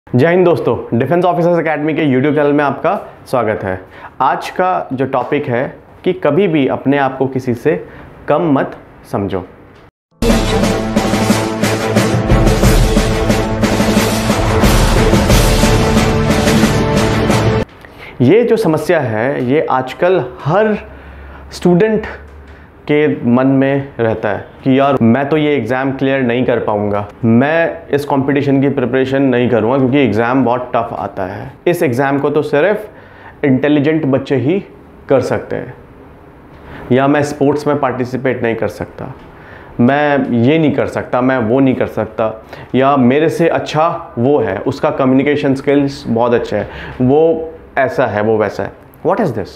जय हिंद दोस्तों, defence officers academy के यूट्यूब चैनल में आपका स्वागत है। आज का जो टॉपिक है कि कभी भी अपने आप को किसी से कम मत समझो। ये जो समस्या है ये आजकल हर स्टूडेंट के मन में रहता है कि यार मैं तो ये एग्ज़ाम क्लियर नहीं कर पाऊंगा, मैं इस कंपटीशन की प्रिपरेशन नहीं करूंगा क्योंकि एग्ज़ाम बहुत टफ आता है। इस एग्ज़ाम को तो सिर्फ इंटेलिजेंट बच्चे ही कर सकते हैं, या मैं स्पोर्ट्स में पार्टिसिपेट नहीं कर सकता, मैं ये नहीं कर सकता, मैं वो नहीं कर सकता, या मेरे से अच्छा वो है, उसका कम्युनिकेशन स्किल्स बहुत अच्छे हैं, वो ऐसा है, वो वैसा है। What is this?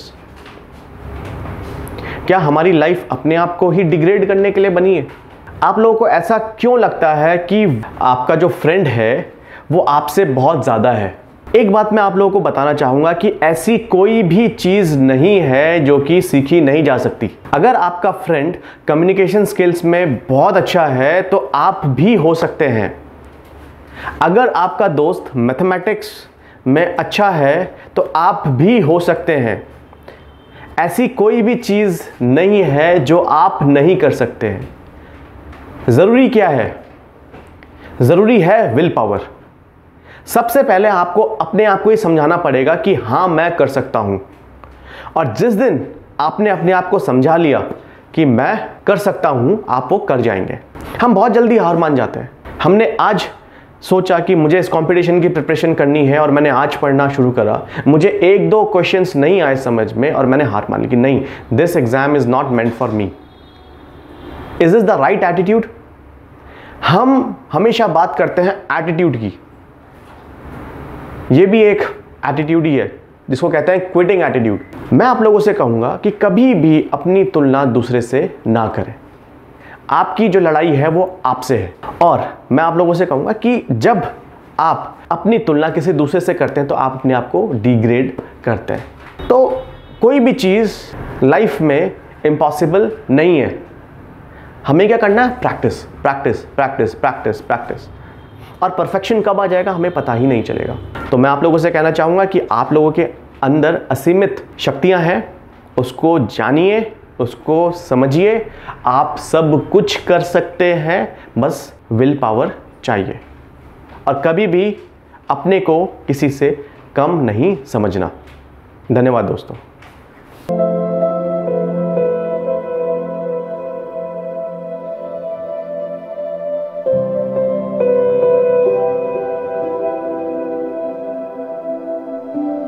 क्या हमारी लाइफ अपने आप को ही डिग्रेड करने के लिए बनी है? आप लोगों को ऐसा क्यों लगता है कि आपका जो फ्रेंड है वो आपसे बहुत ज़्यादा है? एक बात मैं आप लोगों को बताना चाहूँगा कि ऐसी कोई भी चीज़ नहीं है जो कि सीखी नहीं जा सकती। अगर आपका फ्रेंड कम्युनिकेशन स्किल्स में बहुत अच्छा है तो आप भी हो सकते हैं। अगर आपका दोस्त मैथमेटिक्स में अच्छा है तो आप भी हो सकते हैं। ऐसी कोई भी चीज़ नहीं है जो आप नहीं कर सकते हैं। ज़रूरी क्या है? ज़रूरी है विल पावर। सबसे पहले आपको अपने आप को ये समझाना पड़ेगा कि हाँ मैं कर सकता हूँ, और जिस दिन आपने अपने आप को समझा लिया कि मैं कर सकता हूँ, आप वो कर जाएंगे। हम बहुत जल्दी हार मान जाते हैं। हमने आज सोचा कि मुझे इस कंपटीशन की प्रिपरेशन करनी है और मैंने आज पढ़ना शुरू करा, मुझे एक दो क्वेश्चंस नहीं आए समझ में और मैंने हार मान ली कि नहीं, this exam is not meant for me. Is this the right attitude? हम हमेशा बात करते हैं एटीट्यूड की। यह भी एक एटीट्यूड ही है जिसको कहते हैं क्विटिंग एटीट्यूड। मैं आप लोगों से कहूंगा कि कभी भी अपनी तुलना दूसरे से ना करें। आपकी जो लड़ाई है वो आपसे है, और मैं आप लोगों से कहूँगा कि जब आप अपनी तुलना किसी दूसरे से करते हैं तो आप अपने आप को डिग्रेड करते हैं। तो कोई भी चीज़ लाइफ में इम्पॉसिबल नहीं है। हमें क्या करना है? Practice practice practice practice practice, और परफेक्शन कब आ जाएगा हमें पता ही नहीं चलेगा। तो मैं आप लोगों से कहना चाहूँगा कि आप लोगों के अंदर असीमित शक्तियाँ हैं, उसको जानिए, उसको समझिए। आप सब कुछ कर सकते हैं, बस विल पावर चाहिए। और कभी भी अपने को किसी से कम नहीं समझना। धन्यवाद दोस्तों।